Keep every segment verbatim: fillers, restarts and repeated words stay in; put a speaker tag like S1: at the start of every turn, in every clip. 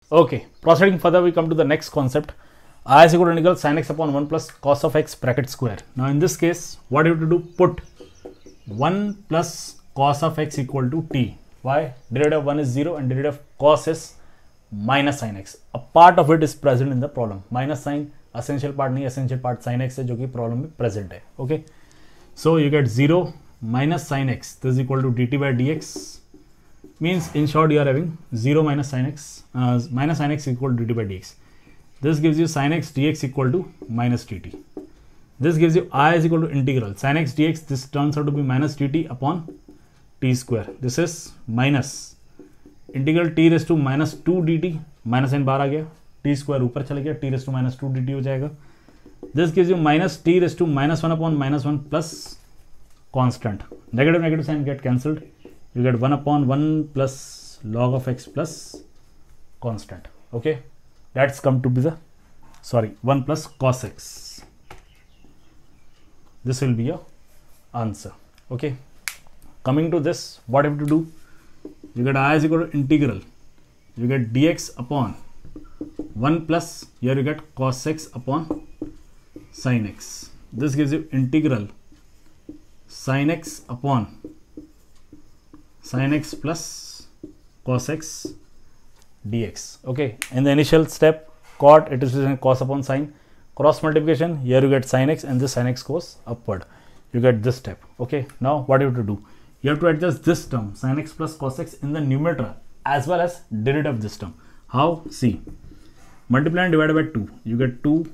S1: Okay, proceeding further, we come to the next concept. I is equal to integral sin x upon one plus cos of x bracket square. Now in this case, what you have to do? Put one plus cos of x equal to t. Why? Derivative of one is zero and derivative of cos is minus sin x. A part of it is present in the problem. Minus sign essential part नहीं, essential part sin x है जो कि problem में present है. Okay, so you get zero minus sin x. This is equal to dt by dx. Means in short you are having zero minus sin x, uh, minus sin x equal to dt by dx. This gives you sin x dx equal to minus dt. This gives you I is equal to integral sin x dx. This turns out to be minus dt upon t square. This is minus integral t raised to minus two dt. Minus n बाहर आ गया, t square ऊपर चला गया, t raised to minus two dt हो जाएगा. This gives you minus t raised to minus one upon minus one plus constant. Negative negative sign get cancelled. You get one upon one plus log of x plus constant. Okay, that's come to be the, sorry, one plus cos x. This will be your answer. Okay, coming to this, what you have to do? You get I is equal to integral. You get dx upon one plus, here you get cos x upon sin x. This gives you integral sin x upon sin x plus cos x dx. Okay, in the initial step, cot, it is cos upon sin. Cross multiplication, here you get sin x and this sin x goes upward. You get this step. Okay, now what you have to do? You have to adjust this term sin x plus cos x in the numerator as well as derivative of this term. How? See, multiply and divide by two. You get two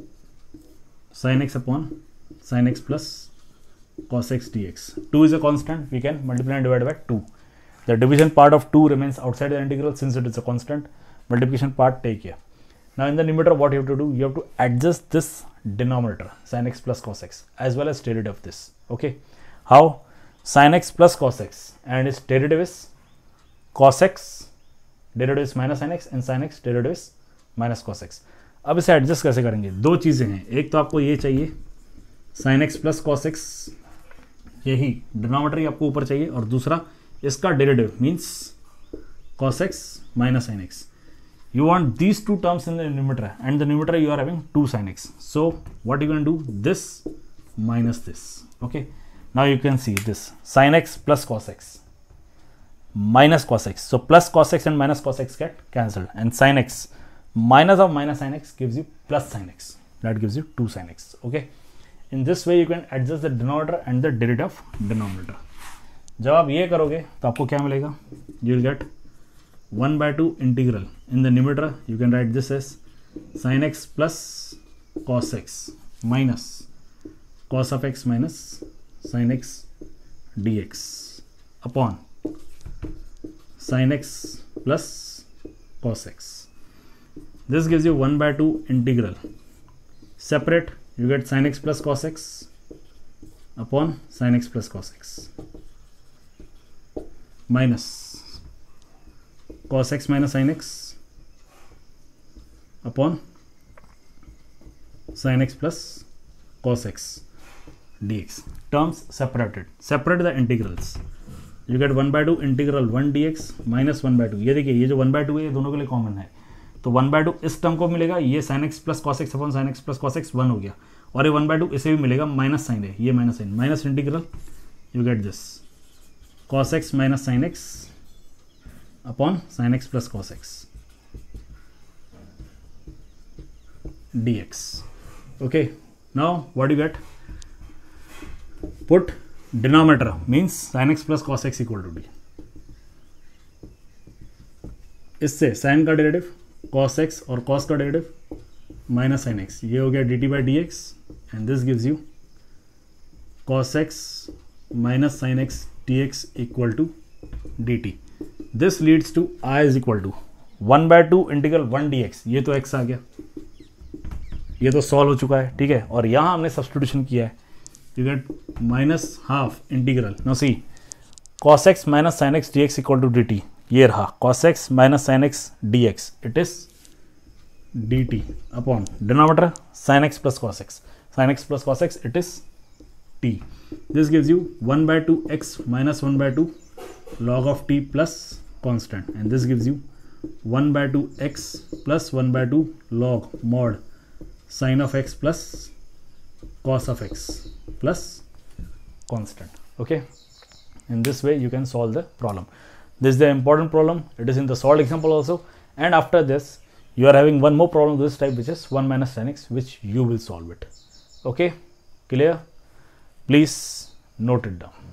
S1: sin x upon sin x plus cos x dx. two is a constant, we can multiply and divide by two. The division part of two remains outside the integral since it is a constant. Multiplication part take here. Now in the numerator, what you have to do? You have to adjust this denominator sin x plus cos x as well as derivative of this. Okay, how? Sin x plus cos x and its derivative is cos x, derivative is minus sin x and sin x derivative is minus cos x. अब इसे adjust कैसे करेंगे? दो चीजें हैं, एक तो आपको ये चाहिए sin x plus cos x, यही डिनोमिनेटर ही आपको ऊपर चाहिए, और दूसरा इसका derivative means cos x minus sin x. You want these two terms in the numerator and the numerator you are having two sin x. So what you can do? This minus this. Okay, now you can see this sin x plus cos x minus cos x. So plus cos x and minus cos x get cancelled and sin x minus of minus sin x gives you plus sin x. That gives you two sin x. Okay, in this way you can adjust the denominator and the derivative of denominator. जब आप ये करोगे तो आपको क्या मिलेगा? You will get one by two integral. In the numerator you can write this as sin x plus cos x minus cos of x minus sin x dx upon sin x plus cos x. This gives you one by two integral. Separate, you get sin x plus cos x upon sin x plus cos x minus cos x minus sin x upon sin x plus cos x dx. Terms separated. Separate the integrals. You get one by two integral one dx minus one by two. ये देखिए, ये जो one by two है ये दोनों के लिए common है, तो one by two इस टर्म को मिलेगा, ये sin x plus cos x upon sin x plus cos x one हो गया, और ये one by two इसे भी मिलेगा, माइनस साइन है, ये minus sign, minus integral you get this cos x minus sin x upon sin x plus cos x dx. Okay, now what you get? Put denominator means sin x plus cos x equal to d. इससे sin का derivative cos x और cos का derivative minus sin x, ये हो गया dt by dx and this gives you cos x minus sin x dx equal to dt. This leads to I is equal to one by two integral one dx. ये तो x आ गया, ये तो solve हो चुका है, ठीक है, और यहाँ हमने सब्स्टिट्यूशन किया है. You get minus half integral. Now see, cos x minus sin x dx equal to dt. ये रहा cos x minus sin x dx. It is dt upon denominator sin x plus cos x. Sin x plus cos x, it is t. This gives you one by two x minus one by two log of t plus constant, and this gives you one by two x plus one by two log mod sine of x plus cos of x plus constant. Okay, in this way you can solve the problem. This is the important problem. It is in the solved example also, and after this you are having one more problem of this type, which is one minus tan x, which you will solve it. Okay, clear? Please note it down.